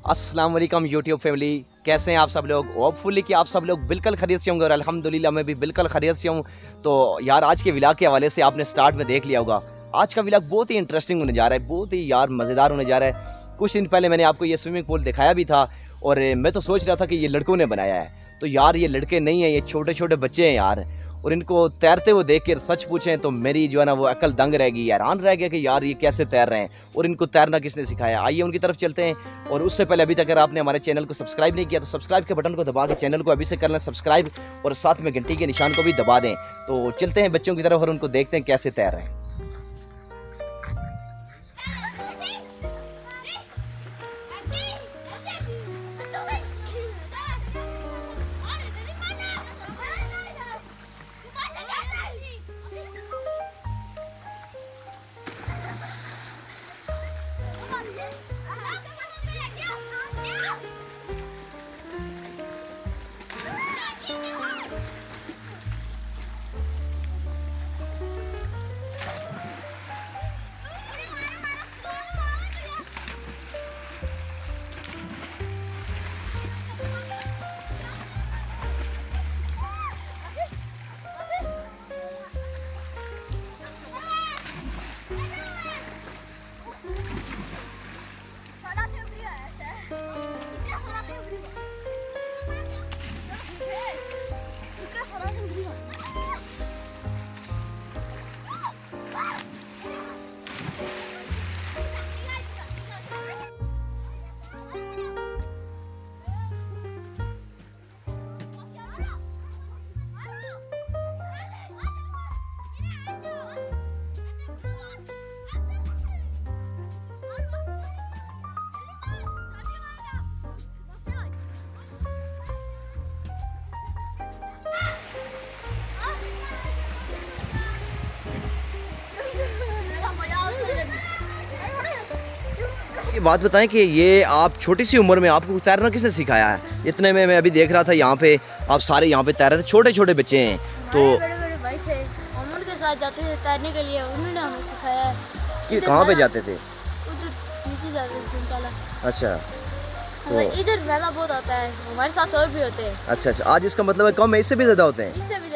अस्सलाम वालेकुम YouTube family, कैसे हैं आप सब लोग। होपफुली कि आप सब लोग बिल्कुल खैरियत से होंगे और अल्हम्दुलिल्लाह मैं भी बिल्कुल खैरियत से हूँ। तो यार आज के व्लॉग के हवाले से आपने स्टार्ट में देख लिया होगा, आज का व्लॉग बहुत ही इंटरेस्टिंग होने जा रहा है, बहुत ही यार मज़ेदार होने जा रहा है। कुछ दिन पहले मैंने आपको ये स्विमिंग पूल दिखाया भी था और मैं तो सोच रहा था कि ये लड़कों ने बनाया है, तो यार ये लड़के नहीं हैं, ये छोटे छोटे बच्चे हैं यार। और इनको तैरते हुए देख कर सच पूछें तो मेरी जो है ना वो अकल दंग रह गई, हैरान रह गया कि यार ये कैसे तैर रहे हैं और इनको तैरना किसने सिखाया। आइए उनकी तरफ चलते हैं। और उससे पहले अभी तक अगर आपने हमारे चैनल को सब्सक्राइब नहीं किया तो सब्सक्राइब के बटन को दबा के चैनल को अभी से कर लें सब्सक्राइब और साथ में घंटी के निशान को भी दबा दें। तो चलते हैं बच्चों की तरफ और उनको देखते हैं कैसे तैर रहे हैं। ये बात बताएं कि ये आप छोटी सी उम्र में आपको तैरना किसने सिखाया है। इतने में मैं अभी देख रहा था यहाँ पे आप सारे यहाँ पे तैर रहे थे, छोटे छोटे बच्चे हैं। तो बड़े बड़े भाई थे, हम उनके साथ जाते थे तैरने के लिए, उन्होंने हमें सिखाया है। कि कहाँ पे जाते थे? उधर नीचे जाते थे। अच्छा, तो इधर मेला बहुत आता है, हमारे साथ और भी होते हैं। अच्छा, आज इसका मतलब है कम है, इससे भी ज़्यादा होते हैं। इससे भी